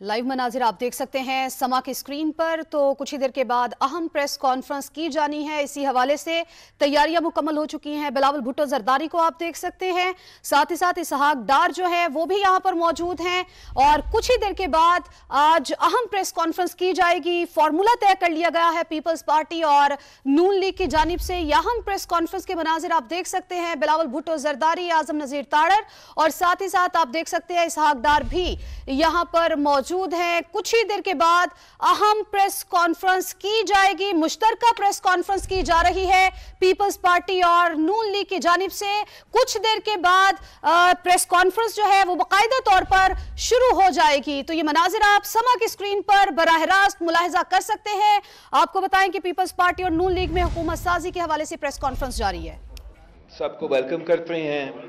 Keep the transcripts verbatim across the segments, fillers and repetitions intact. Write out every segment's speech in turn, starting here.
Live मनाजिर आप देख सकते हैं समा की स्क्रीन पर। तो कुछ ही देर के बाद अहम प्रेस कॉन्फ्रेंस की जानी है। इसी हवाले से तैयारियां मुकम्मल हो चुकी हैं। बिलावल भुट्टो जरदारी को आप देख सकते हैं, साथ ही साथ इसहाक डार जो है वो भी यहां पर मौजूद हैं। और कुछ ही देर के बाद आज अहम प्रेस कॉन्फ्रेंस की जाएगी। फॉर्मूला तय कर लिया गया है पीपल्स पार्टी और नून लीग की जानिब से। अहम प्रेस कॉन्फ्रेंस के मनाजिर आप देख सकते हैं। बिलावल भुट्टो जरदारी, आजम नजीर ताड़र और साथ ही साथ आप देख सकते हैं इसहाक डार भी यहां पर मौजूद हैं। कुछ ही देर के बाद अहम प्रेस कॉन्फ्रेंस की जाएगी। मुश्तरका प्रेस कॉन्फ्रेंस की जा रही है पीपल्स पार्टी और नून लीग की जानिब से। कुछ देर के बाद प्रेस कॉन्फ्रेंस जो है वो बाकायदा तौर पर शुरू हो जाएगी। तो ये मनाजिर आप समा की स्क्रीन पर बराह रास्त मुलाहिजा कर सकते हैं। आपको बताएं कि पीपल्स पार्टी और नून लीग में हुकूमत साजी के हवाले से प्रेस कॉन्फ्रेंस जारी है। सबको वेलकम करते हैं।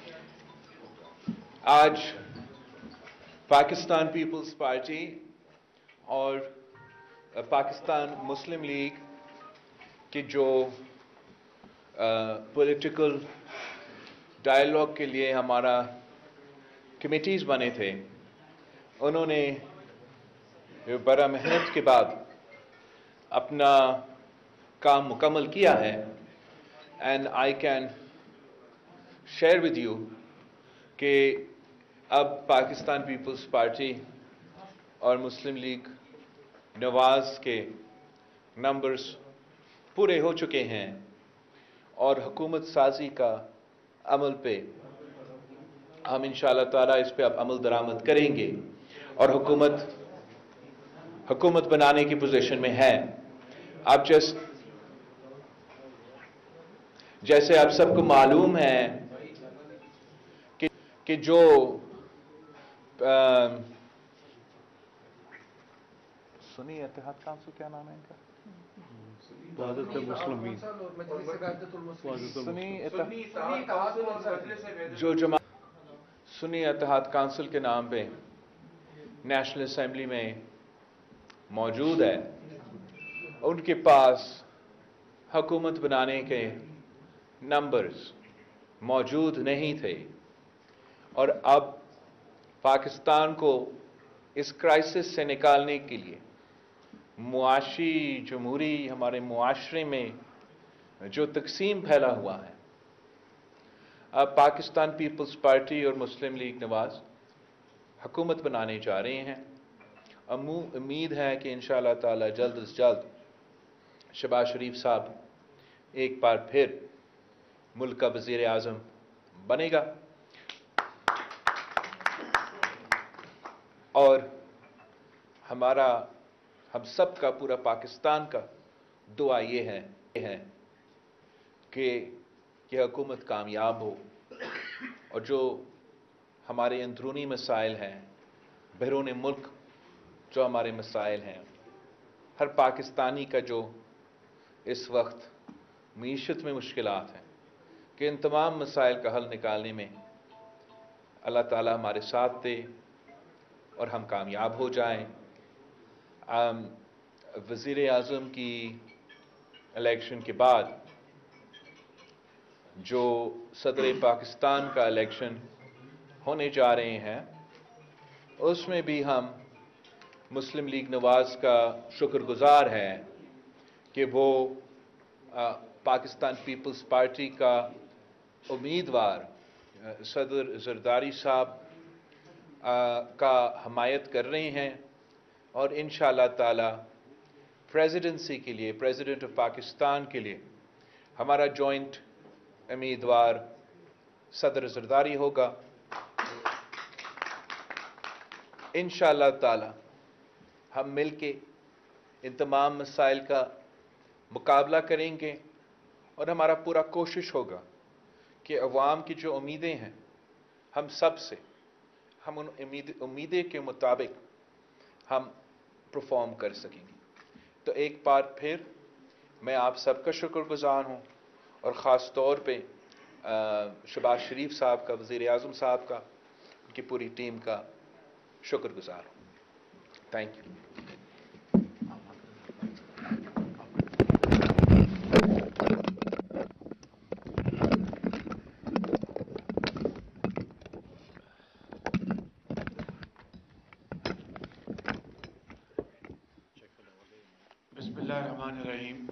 आज पाकिस्तान पीपल्स पार्टी और पाकिस्तान मुस्लिम लीग की जो पॉलिटिकल डायलॉग के लिए हमारा कमेटीज बने थे, उन्होंने बड़ा मेहनत के बाद अपना काम मुकम्मल किया है। And I can share with you कि अब पाकिस्तान पीपल्स पार्टी और मुस्लिम लीग नवाज के नंबर्स पूरे हो चुके हैं और हुकूमत साजी का अमल पे हम इंशाअल्लाह ताला इस पे अब अमल दरामद करेंगे और हुकूमत हुकूमत बनाने की पोजीशन में है। आप जैसे जैसे आप सबको मालूम है कि, कि जो आ, सुन्नी इत्तेहाद काउंसिल, क्या नाम है इनका? जो जमा सुन्नी इत्तेहाद काउंसिल के नाम पे नेशनल असेंबली में मौजूद है, उनके पास हुकूमत बनाने के नंबर्स मौजूद नहीं थे और अब पाकिस्तान को इस क्राइसिस से निकालने के लिए मुआशी जमहूरी हमारे मुआशरे में जो तकसीम फैला हुआ है, अब पाकिस्तान पीपल्स पार्टी और मुस्लिम लीग नवाज हुकूमत बनाने जा रहे हैं। उम्मीद है कि इंशाअल्लाह ताला जल्द से जल्द शहबाज शरीफ साहब एक बार फिर मुल्क का वज़ीर आज़म बनेगा और हमारा हम सब का पूरा पाकिस्तान का दुआ ये है, ये है कि यह हुकूमत कामयाब हो और जो हमारे अंदरूनी मसाइल हैं, बैरून मुल्क जो हमारे मसाइल हैं, हर पाकिस्तानी का जो इस वक्त मीशत में मुश्किलात हैं, कि इन तमाम मसाइल का हल निकालने में अल्लाह ताला हमारे साथ दे और हम कामयाब हो जाएं। वज़ीर आज़म की इलेक्शन के बाद जो सदर पाकिस्तान का इलेक्शन होने जा रहे हैं, उसमें भी हम मुस्लिम लीग नवाज का शुक्रगुजार हैं कि वो आ, पाकिस्तान पीपल्स पार्टी का उम्मीदवार सदर जरदारी साहब का हमायत कर रहे हैं और इंशाअल्लाह ताला प्रेसिडेंसी के लिए, प्रेसिडेंट ऑफ पाकिस्तान के लिए हमारा जॉइंट उम्मीदवार सदर जरदारी होगा। इंशाअल्लाह ताला हम मिलके इन तमाम मसाइल का मुकाबला करेंगे और हमारा पूरा कोशिश होगा कि अवाम की जो उम्मीदें हैं, हम सब से हम उन उम्मीद उम्मीदें के मुताबिक हम परफॉर्म कर सकेंगे। तो एक बार फिर मैं आप सबका शुक्रगुजार हूँ और ख़ास तौर पे शहबाज शरीफ साहब का, वज़ीर आज़म साहब का, उनकी पूरी टीम का शुक्रगुजार हूँ। Thank you. बिस्मिल्लाहिर्रहमानिर्रहीम।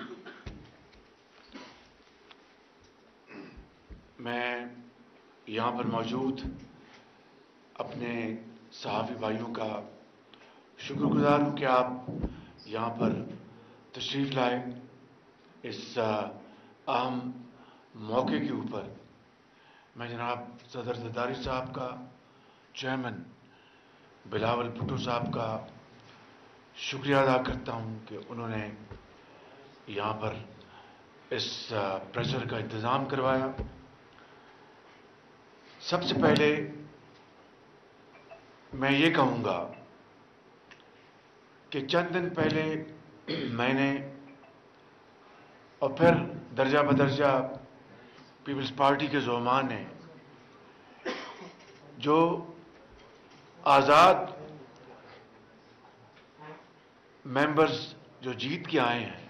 मैं यहाँ पर मौजूद अपने सहाफ़ी भाइयों का शुक्रगुजार हूँ कि आप यहाँ पर तशरीफ़ लाए इस अहम मौके के ऊपर। मैं जनाब सदर ज़रदारी साहब का, चेयरमैन बिलावल भुट्टो साहब का शुक्रिया अदा करता हूँ कि उन्होंने यहाँ पर इस प्रेशर का इंतज़ाम करवाया। सबसे पहले मैं ये कहूँगा कि चंद दिन पहले मैंने और फिर दर्जा बदर्जा पीपल्स पार्टी के ज़ोमान ने जो आज़ाद मेंबर्स जो जीत के आए हैं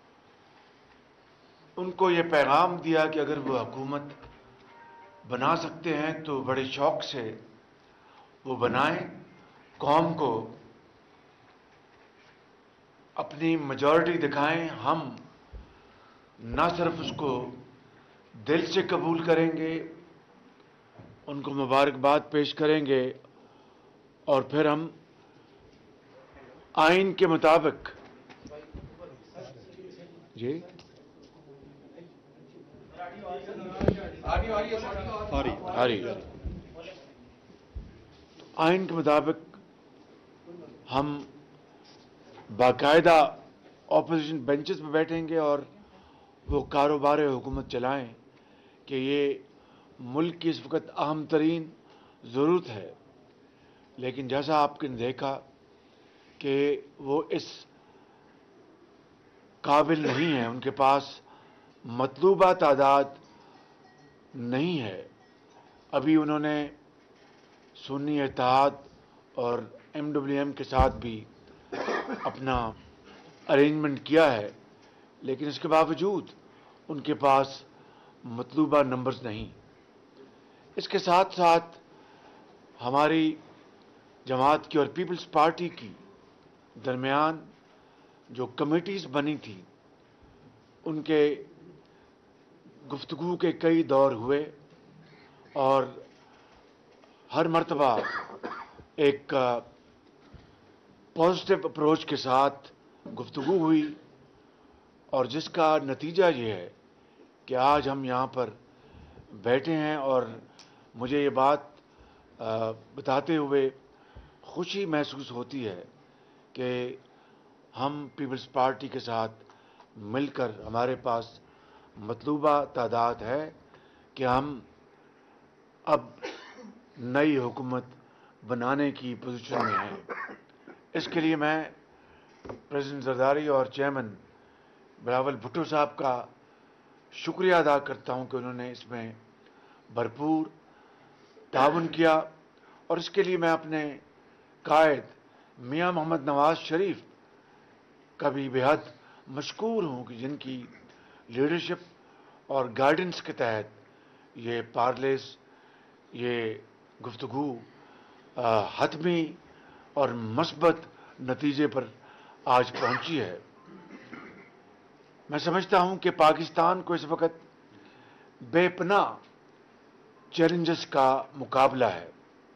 उनको ये पैगाम दिया कि अगर वो हुकूमत बना सकते हैं तो बड़े शौक से वो बनाएं, कौम को अपनी मेजॉरिटी दिखाएं। हम न सिर्फ उसको दिल से कबूल करेंगे, उनको मुबारकबाद पेश करेंगे और फिर हम आइन के मुताबिक जी आरी आइन के मुताबिक हम बाकायदा ऑपोजिशन बेंचेस पर बैठेंगे और वो कारोबार हुकूमत चलाएं कि ये मुल्क की इस वक्त अहम तरीन ज़रूरत है। लेकिन जैसा आपने देखा कि वो इस काबिल नहीं है, उनके पास मतलूबा तादाद नहीं है। अभी उन्होंने सुन्नी इत्तेहाद और एम डब्ल्यू एम के साथ भी अपना अरेंजमेंट किया है, लेकिन इसके बावजूद उनके पास मतलूबा नंबर्स नहीं। इसके साथ साथ हमारी जमात की और पीपल्स पार्टी की दरमियान जो कमेटीज़ बनी थी उनके गुफ्तगू के कई दौर हुए और हर मर्तबा एक पॉजिटिव अप्रोच के साथ गुफ्तगू हुई और जिसका नतीजा ये है कि आज हम यहाँ पर बैठे हैं और मुझे ये बात बताते हुए खुशी महसूस होती है कि हम पीपल्स पार्टी के साथ मिलकर हमारे पास मतलूबा तादाद है कि हम अब नई हुकूमत बनाने की पोजीशन में हैं। इसके लिए मैं प्रेसिडेंट ज़रदारी और चेयरमैन बिलावल भुट्टो साहब का शुक्रिया अदा करता हूं कि उन्होंने इसमें भरपूर ताउन किया और इसके लिए मैं अपने कायद मियां मोहम्मद नवाज शरीफ का भी बेहद मशकूर हूं कि जिनकी लीडरशिप और गाइडेंस के तहत ये पार्लेस ये गुफ्तगू हतमी और मस्बत नतीजे पर आज पहुंची है। मैं समझता हूं कि पाकिस्तान को इस वक्त बेपनाह चैलेंजेस का मुकाबला है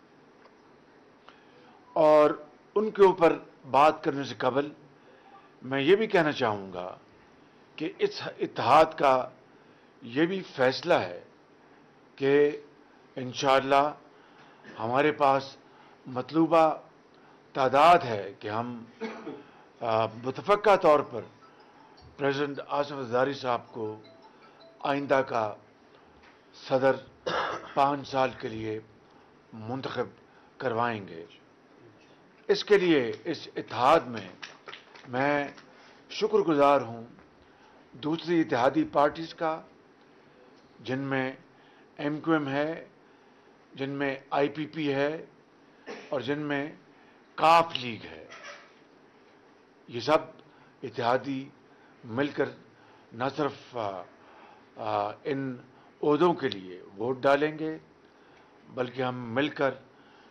और उनके ऊपर बात करने से कबल मैं ये भी कहना चाहूँगा कि इस इत्तेहाद का ये भी फैसला है कि इंशाअल्लाह हमारे पास मतलूबा तादाद है कि हम मुतफ़क्का तौर पर प्रेसिडेंट आसिफ ज़रदारी साहब को आइंदा का सदर पाँच साल के लिए मुंतखब करवाएंगे। इसके लिए इस इत्तेहाद में मैं शुक्रगुजार हूँ दूसरी इत्तेहादी पार्टीज़ का, जिनमें एम क्यू एम है, जिनमें आई पी पी है और जिनमें काफ लीग है। ये सब इत्तेहादी मिलकर न सिर्फ आ, आ, इन ओहदों के लिए वोट डालेंगे बल्कि हम मिलकर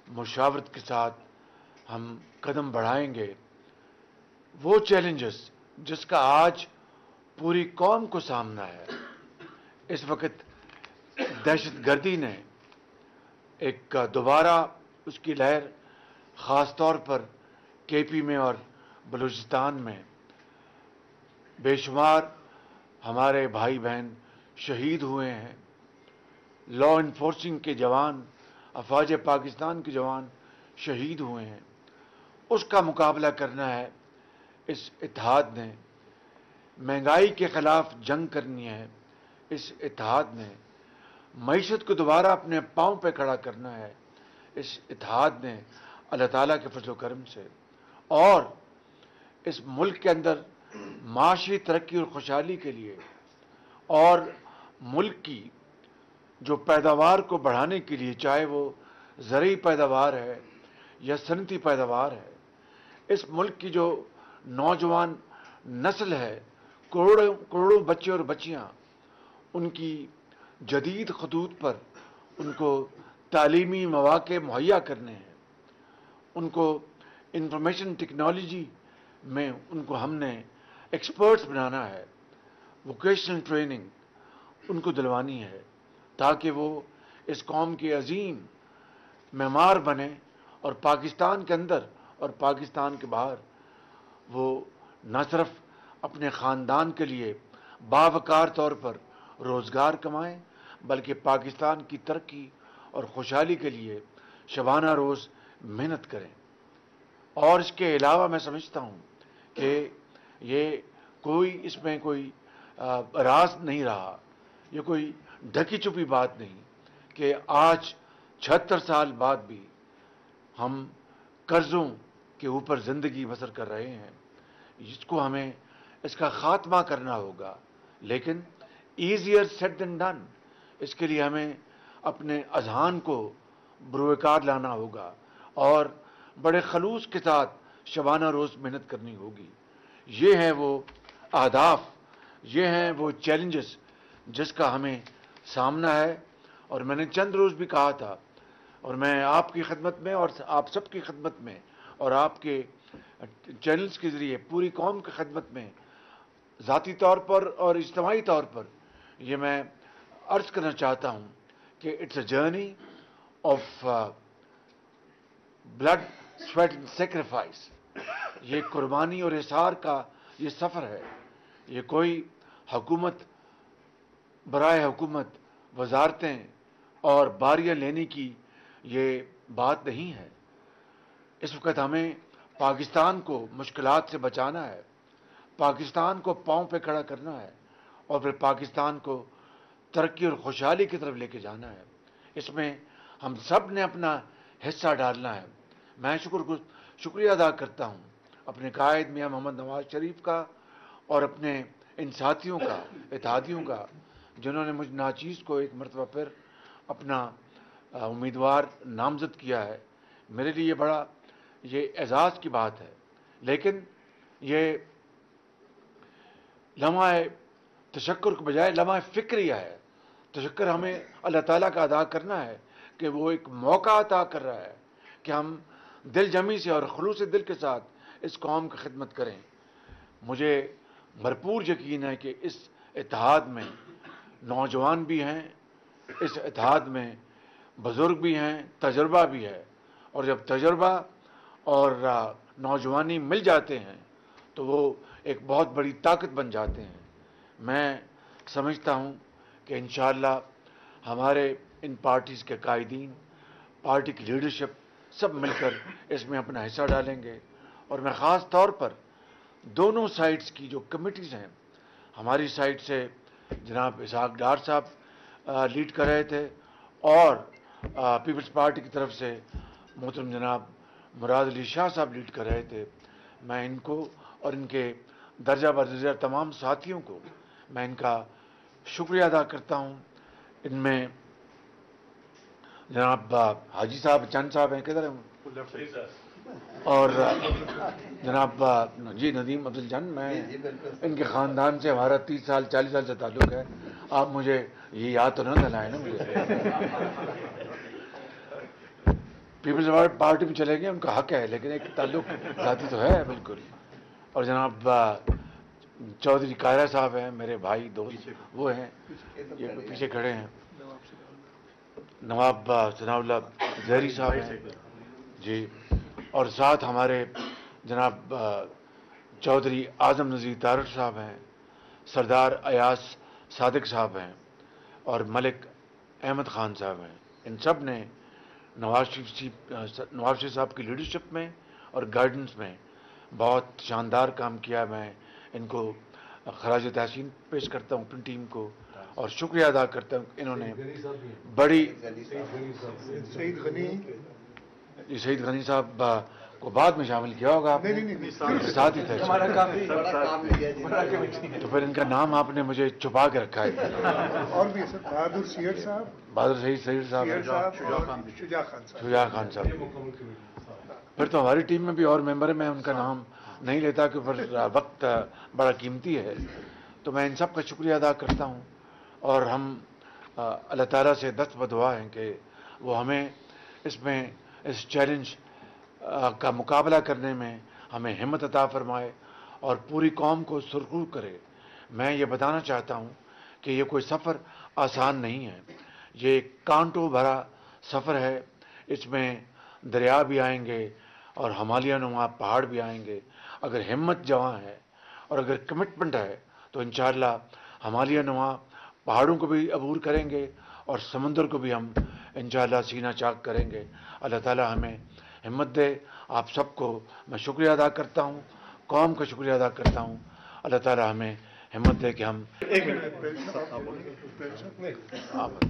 मुशावरत के साथ हम कदम बढ़ाएंगे। वो चैलेंजेस جس کا آج پوری قوم کو سامنا ہے. اس وقت دہشت گردی نے ایک دوبارہ اس کی لہر خاص طور پر کے پی میں اور بلوچستان میں بے شمار ہمارے بھائی بہن شہید ہوئے ہیں. لا انفورسنگ کے جوان، افواج پاکستان کے جوان شہید ہوئے ہیں. اس کا مقابلہ کرنا ہے. اس اتحاد نے مہنگائی کے خلاف جنگ کرنی ہے. اس اتحاد نے معیشت کو دوبارہ اپنے پاؤں پہ کھڑا کرنا ہے. اس اتحاد نے اللہ تعالیٰ کے فضل و کرم سے اور اس ملک کے اندر معاشی ترقی اور خوشحالی کے لیے اور ملک کی جو پیداوار کو بڑھانے کے لیے، چاہے وہ زرعی پیداوار ہے یا صنعتی پیداوار ہے، اس ملک کی جو نوجوان نسل ہے، کروڑوں کروڑوں بچے اور بچیاں، ان کی جدید خطوط پر ان کو تعلیمی مواقع مہیا کرنے ہیں. ان کو انفارمیشن ٹیکنالوجی میں ان کو ہم نے ایکسپرٹس بنانا ہے. ووکیشنل ٹریننگ ان کو دلوانی ہے تاکہ وہ اس قوم کے عظیم معمار بنے اور پاکستان کے اندر اور پاکستان کے باہر وہ نہ صرف اپنے خاندان کے لیے باوقار طور پر روزگار کمائیں بلکہ پاکستان کی ترقی اور خوشحالی کے لیے شبانہ روز محنت کریں. اور اس کے علاوہ میں سمجھتا ہوں کہ یہ کوئی اس میں کوئی راز نہیں رہا، یہ کوئی ڈھکی چھپی بات نہیں کہ آج چھہتر سال بعد بھی ہم قرضوں کے اوپر زندگی بسر کر رہے ہیں. جس کو ہمیں اس کا خاتمہ کرنا ہوگا، لیکن ایزیئر سیڈ دین ڈن. اس کے لیے ہمیں اپنے اذہان کو بروئے کار لانا ہوگا اور بڑے خلوص کے ساتھ شبانہ روز محنت کرنی ہوگی. یہ ہیں وہ اہداف، یہ ہیں وہ چیلنجز جس کا ہمیں سامنا ہے. اور میں نے چند روز بھی کہا تھا، اور میں آپ کی خدمت میں اور آپ سب کی خدمت میں اور آپ کے چینلز کے ذریعے پوری قوم کی خدمت میں ذاتی طور پر اور اجتماعی طور پر یہ میں عرض کرنا چاہتا ہوں کہ it's a journey of blood sweat and sacrifice. یہ قربانی اور احسار کا یہ سفر ہے. یہ کوئی حکومت برائے حکومت وزارتیں اور باریاں لینے کی یہ بات نہیں ہے. اس وقت ہمیں پاکستان کو مشکلات سے بچانا ہے، پاکستان کو پاؤں پہ کھڑا کرنا ہے اور پھر پاکستان کو ترقی اور خوشحالی کی طرف لے کے جانا ہے. اس میں ہم سب نے اپنا حصہ ڈالنا ہے. میں شکر شکریہ ادا کرتا ہوں اپنے قائد میاں محمد نواز شریف کا اور اپنے ان ساتھیوں کا، اتحادیوں کا، جنہوں نے مجھ ناچیز کو ایک مرتبہ پھر اپنا امیدوار نامزد کیا ہے. میرے لیے بڑا یہ اعزاز کی بات ہے. لیکن یہ لمحہ تشکر کے بجائے لمحہ فکریہ ہے. تشکر ہمیں اللہ تعالیٰ کا ادا کرنا ہے کہ وہ ایک موقع عطا کر رہا ہے کہ ہم دل جمی سے اور خلوص دل کے ساتھ اس قوم کی خدمت کریں. مجھے بھرپور یقین ہے کہ اس اتحاد میں نوجوان بھی ہیں، اس اتحاد میں بزرگ بھی ہیں، تجربہ بھی ہے. اور جب تجربہ اور نوجوانی مل جاتے ہیں تو وہ ایک بہت بڑی طاقت بن جاتے ہیں. میں سمجھتا ہوں کہ انشاءاللہ ہمارے ان پارٹیز کے قائدین، پارٹی کی لیڈرشپ سب مل کر اس میں اپنا حصہ ڈالیں گے. اور میں خاص طور پر دونوں سائٹس کی جو کمیٹیز ہیں، ہماری سائٹ سے جناب اسحاق ڈار صاحب لیڈ کر رہے تھے اور پیپلز پارٹی کی طرف سے محترم جناب مراد علی شاہ صاحب لیڈ کر رہے تھے. میں ان کو اور ان کے درجہ بدرجہ تمام ساتھیوں کو میں ان کا شکریہ ادا کرتا ہوں. ان میں جناب حاجی صاحب چند صاحب ہیں، کدھر ہیں، اور جناب جی ندیم افضل جان. میں ان کے خاندان سے ہمارا تیس سال چالیس سال سے تعلق ہے. آپ مجھے یہ یاد تو نہ دلائیں نا مجھے. پیپلز پارٹی میں چلے گئے ان کا حق ہے، لیکن ایک تعلق ذاتی تو ہے بالکل. اور جناب चौधरी कायरा साहब हैं, मेरे भाई दोस्त वो हैं, ये पीछे खड़े हैं, नवाब सनाउल्लाह जहरी साहब हैं जी, और साथ हमारे जनाब चौधरी आजम नज़ीर तारड़ साहब हैं, सरदार अयास सादिक साहब हैं और मलिक अहमद ख़ान साहब हैं। इन सब ने नवाज शरीफ नवाज शरीफ साहब की लीडरशिप में और गाइडेंस में बहुत शानदार काम किया। मैं इनको खराज तहसीन पेश करता हूँ अपनी टीम को और शुक्रिया अदा करता हूँ। इन्होंने बड़ी सईद गनी सईद गनी साहब को बाद में शामिल किया होगा आपने, साथ ही थे, तो फिर इनका नाम आपने मुझे छुपा के रखा है। और भी सर बहादुर सैयद साहब, बहादुर सईद सईद साहब, शुजा खान साहब, शुजा खान साहब। फिर तो हमारी टीम में भी और मेंबर है, मैं उनका नाम नहीं लेता कि फिर वक्त बड़ा कीमती है। तो मैं इन सब का शुक्रिया अदा करता हूँ और हम अल्लाह ताला से दस्त बदुआ हैं कि वो हमें इसमें इस चैलेंज का मुकाबला करने में हमें हिम्मत अता फरमाए और पूरी कौम को सुरखरू करे। मैं ये बताना चाहता हूँ कि ये कोई सफ़र आसान नहीं है, ये कांटों भरा सफ़र है। इसमें दरिया भी आएंगे और हिमालय नुमा पहाड़ भी आएंगे। अगर हिम्मत जवां है और अगर कमिटमेंट है तो इंशाअल्लाह हिमालय नुमा पहाड़ों को भी अबूर करेंगे और समंदर को भी हम इंशाअल्लाह सीना चाक करेंगे। अल्लाह ताला हमें हिम्मत दे। आप सबको मैं शुक्रिया अदा करता हूँ, कौम का शुक्रिया अदा करता हूँ। अल्लाह ताला हमें हिम्मत दे कि हम एक मिनट आप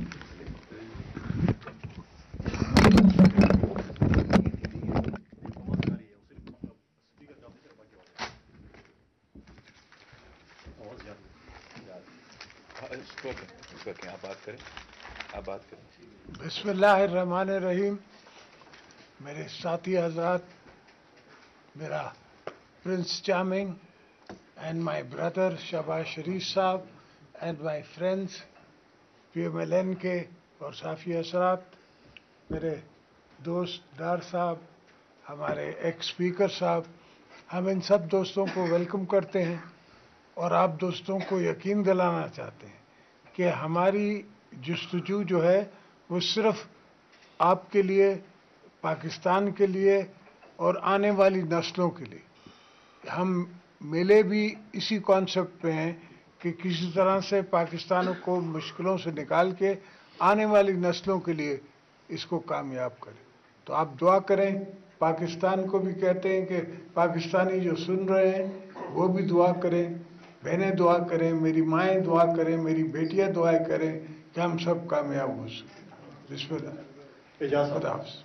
आप बात करें आप बात करें बिस्मिल्लाहिर्रहमानिर्रहीम। मेरे साथी हज़रात, मेरा prince charming and my brother Shahbaz Sharif साहब and my friends P M L N के और साफ़ी असरात, मेरे दोस्त डार साहब, हमारे एक्स स्पीकर साहब, हम इन सब दोस्तों को वेलकम करते हैं और आप दोस्तों को यकीन दिलाना चाहते हैं कि हमारी जुस्तजू जो है वो सिर्फ आपके लिए, पाकिस्तान के लिए और आने वाली नस्लों के लिए। हम मिले भी इसी कॉन्सेप्ट पे हैं कि किसी तरह से पाकिस्तान को मुश्किलों से निकाल के आने वाली नस्लों के लिए इसको कामयाब करें। तो आप दुआ करें। पाकिस्तान को भी कहते हैं कि पाकिस्तानी जो सुन रहे हैं वो भी दुआ करें, बहनें दुआ करें, मेरी माएँ दुआ करें, मेरी बेटियाँ दुआएं करें कि हम सब कामयाब हो सकें। बिस्मिल्लाह। इजाज़त।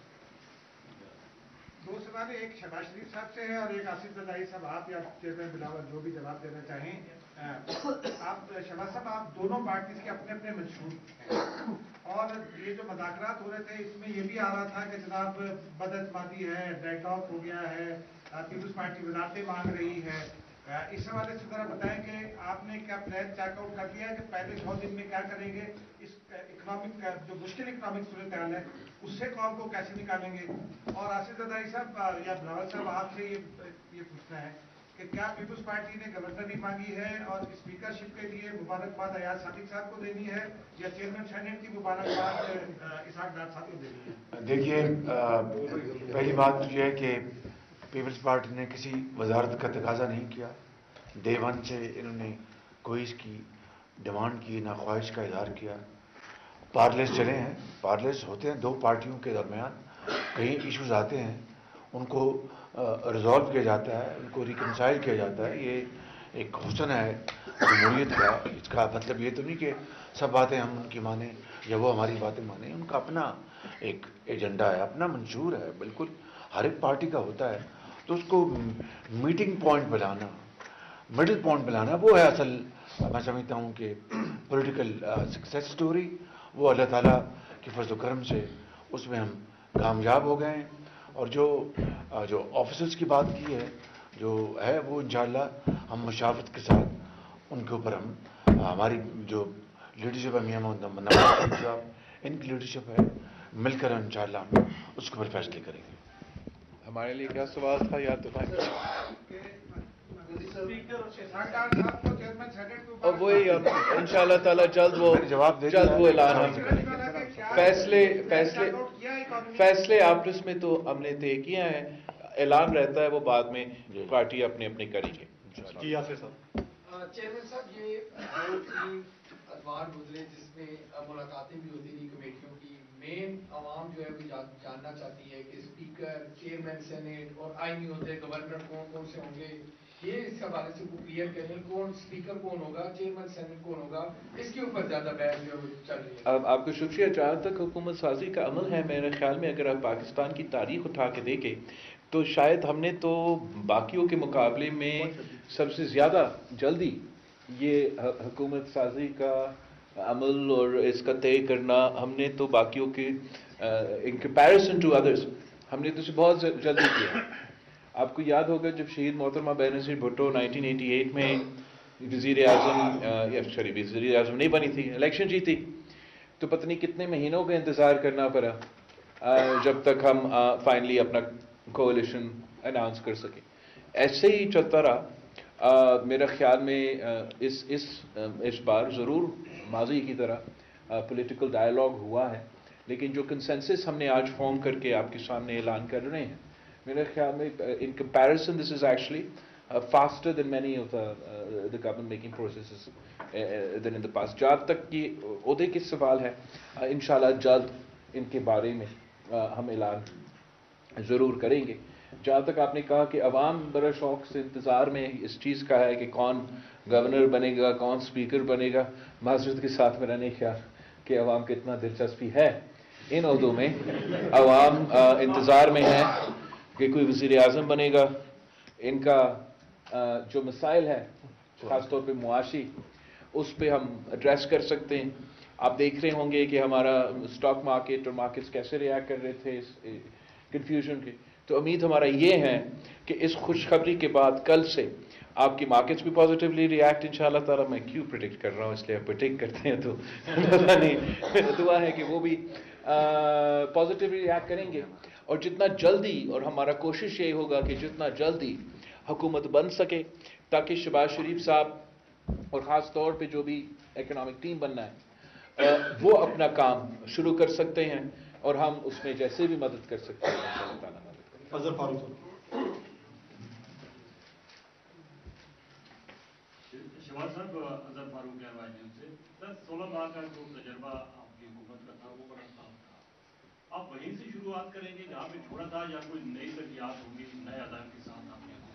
दो सवाल, एक शहबाज शरीफ साहब से है और एक आसिफ जरदारी साहब, आप या चेयरमैन बिलावल जो भी जवाब देना चाहें। आप शहबाज साहब, आप दोनों पार्टीज के अपने अपने मंशूर हैं और ये जो मुज़ाकरात हो रहे थे इसमें ये भी आ रहा था कि जनाब बदअतमादी है, डेडलॉक हो गया है, पीपल्स पार्टी वज़ारतें मांग रही है। इस हवाले से जरा बताएं कि आपने क्या प्लान चेकआउट कर लिया है कि पहले सौ दिन में क्या करेंगे, इस इकोनॉमिक जो मुश्किल इकोनॉमिक सूरत हाल है उससे कौम को कैसे निकालेंगे। और आसिफ जरदारी साहब या बिलावल साहब, आपसे ये ये पूछना है कि क्या पीपल्स पार्टी ने गवर्नरी मांगी है और स्पीकरशिप के लिए मुबारकबाद अयाज सादिक साहब को देनी है या चेयरमैन सेनेट की मुबारकबाद इसहाक डार साहब को देनी है? देखिए, पहली बात तो यह है कि पीपल्स पार्टी ने किसी वजारत का तकाजा नहीं किया। डे वन से इन्होंने कोई इसकी डिमांड की ना ख्वाहिश का इजहार किया। पार्लेस चले हैं, पार्लेस होते हैं दो पार्टियों के दरमियान, कई इश्यूज आते हैं उनको रिजॉल्व किया जाता है, उनको रिकनसाइल किया जाता है। ये एक हुस्न है जमहूरियत का। इसका मतलब ये तो नहीं कि सब बातें हम उनकी माने या वो हमारी बातें माने। उनका अपना एक एजेंडा है, अपना मंशूर है, बिल्कुल हर एक पार्टी का होता है। तो उसको मीटिंग पॉइंट पे लाना, मिडिल पॉइंट पे लाना, वो है असल मैं समझता हूँ कि पॉलिटिकल सक्सेस स्टोरी। वो अल्लाह ताला के फजल करम से उसमें हम कामयाब हो गए हैं। और जो जो ऑफिसर्स की बात की है जो है वो इंशाअल्लाह हम मुशावरत के साथ उनके ऊपर हम हमारी जो लीडरशिप है मियां मोहम्मद नवाज साहब इनकी लीडरशिप है, मिलकर इंशाअल्लाह हम उसके ऊपर फैसले करेंगे। हमारे लिए क्या सवाल था याद तो اسحاق ڈار صاحب کو چیئرمین سینیٹ کے اوپر اور وہی انشاءاللہ تعالیٰ جلد وہ جواب دے جلد وہ اعلان ہم کیا فیصلے فیصلے نوٹ کیا اکانومی فیصلے آپس میں تو ہم نے طے کیا ہے، اعلان رہتا ہے وہ بعد میں پارٹی اپنے اپنے کریں گے. جی یاسر صاحب. چیئرمین صاحب یہ دو تین اتوار گزرے جس میں ملاقاتیں بھی ہوتی رہی کمیٹیوں کی. مین عوام جو ہے وہ جاننا چاہتی ہے کہ اسپیکر، چیئرمین سینیٹ اور آئینی عہدے گورنر کون کون سے ہوں گے. یہ اس حوالے سے کو کلیئر کریں، کون اسپیکر کون ہوگا، چیئرمین سینیٹ کون ہوگا، اس کے اوپر زیادہ بحث جو چل رہی ہے. اب آپ کو شکریہ. جہاں تک حکومت سازی کا عمل ہے، میرے خیال میں اگر آپ پاکستان کی تاریخ اٹھا کے دیکھیں تو شاید ہم نے تو باقیوں کے مقابلے میں سب سے زیادہ جلدی یہ حکومت سازی کا عمل اور اس کا طے کرنا ہم نے تو باقیوں کے ان کمپیریزن ٹو ادرس ہم نے تو اسے بہت جلدی کیا. آپ کو یاد ہوگا جب شہید محترمہ Benazir Bhutto nineteen eighty eight میں وزیر اعظم سوری وزیر اعظم نہیں بنی تھی، الیکشن جیتی، تو پتہ نہیں کتنے مہینوں کا انتظار کرنا پڑا جب تک ہم فائنلی اپنا کولیشن اناؤنس کر سکیں. ایسے ہی چلتا رہا. میرا خیال میں اس اس اس بار ضرور ماضی کی طرح پولیٹیکل ڈائلاگ ہوا ہے، لیکن جو کنسنسس ہم نے آج فارم کر کے آپ کے سامنے اعلان کر رہے ہیں، میرے خیال میں in comparison this is actually faster than many of the government making processes than in the past. جہاں تک کہ عہدے کے سوال ہے، انشاءاللہ جلد ان کے بارے میں ہم اعلان ضرور کریں گے. جہاں تک آپ نے کہا کہ عوام بڑا شوق سے انتظار میں اس چیز کا ہے کہ کون گورنر بنے گا، کون اسپیکر بنے گا، معذرت کے ساتھ میرا نہیں خیال کہ عوام کو اتنا دلچسپی ہے ان عہدوں میں. عوام انتظار میں ہے کہ کوئی وزیر اعظم بنے گا. ان کا جو مسائل ہے خاص طور پہ معاشی، اس پہ ہم ایڈریس کر سکتے ہیں. آپ دیکھ رہے ہوں گے کہ ہمارا اسٹاک مارکیٹ اور مارکیٹس کیسے ریئیکٹ کر رہے تھے اس کنفیوژن کے. تو امید ہمارا یہ ہے کہ اس خوشخبری کے بعد کل سے آپ کی مارکیٹس بھی پازیٹیولی ریئیکٹ انشاءاللہ تعالیٰ. میں کیوں پریڈکٹ کر رہا ہوں، اس لیے آپ پریڈکٹ کرتے ہیں تو پتہ نہیں، میرا دعا ہے کہ وہ بھی پازیٹیولی ریئیکٹ کریں گے. اور جتنا جلدی، اور ہمارا کوشش یہ ہوگا کہ جتنا جلدی حکومت بن سکے تاکہ شہباز شریف صاحب اور خاص طور پہ جو بھی اکنامک ٹیم بننا ہے وہ اپنا کام شروع کر سکتے ہیں، اور ہم اس میں جیسے بھی مدد کر سکتے ہیں انشاءاللہ تعالیٰ مدد کریں. اظہر فاروق صاحب. شہباز صاحب، اظہر فاروق ہے وائن سے. سر سولہ ماہ کا جو تجربہ آپ کی حکومت کا تھا وہ بڑا خاص تھا. آپ وہیں سے شروعات کریں گے جہاں پہ چھوڑا تھا، یا کوئی نئی ترقیات ہوں گی نئے عزائم کے ساتھ آپ نے؟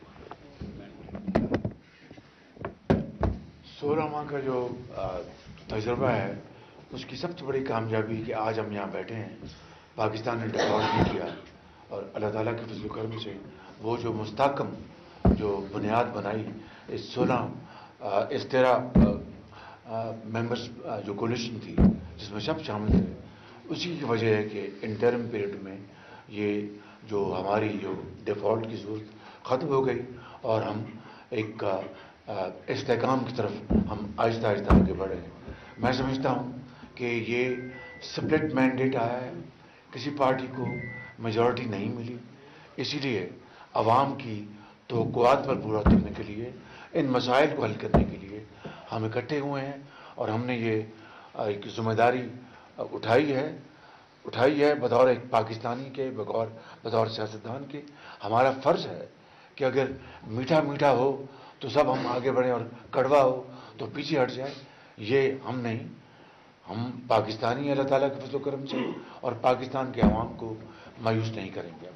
سولہ ماہ کا جو تجربہ ہے اس کی سب سے بڑی کامیابی کہ آج ہم یہاں بیٹھے ہیں. پاکستان نے ڈیفالٹ نہیں کیا، اور اللہ تعالیٰ کے فضل و کرم سے وہ جو مستحکم جو بنیاد بنائی اس سولہ اس تیرہ ممبرس جو کولیشن تھی جس میں سب شامل تھے، اسی کی وجہ ہے کہ انٹرم پیریڈ میں یہ جو ہماری جو ڈیفالٹ کی صورت ختم ہو گئی، اور ہم ایک استحکام کی طرف ہم آہستہ آہستہ آگے بڑھے ہیں. میں سمجھتا ہوں کہ یہ سپلٹ مینڈیٹ آیا ہے، کسی پارٹی کو میجورٹی نہیں ملی، اسی لیے عوام کی توقعات پر پورا کرنے کے لیے، ان مسائل کو حل کرنے کے لیے ہم اکٹھے ہوئے ہیں. اور ہم نے یہ ایک ذمہ داری اٹھائی ہے اٹھائی ہے بطور ایک پاکستانی کے، بطور بطور سیاستدان کے. ہمارا فرض ہے کہ اگر میٹھا میٹھا ہو تو سب ہم آگے بڑھیں، اور کڑوا ہو تو پیچھے ہٹ جائیں. یہ ہم نہیں، ہم پاکستانی اللہ تعالیٰ کے فضل و کرم سے اور پاکستان کے عوام کو مایوس نہیں کریں گے.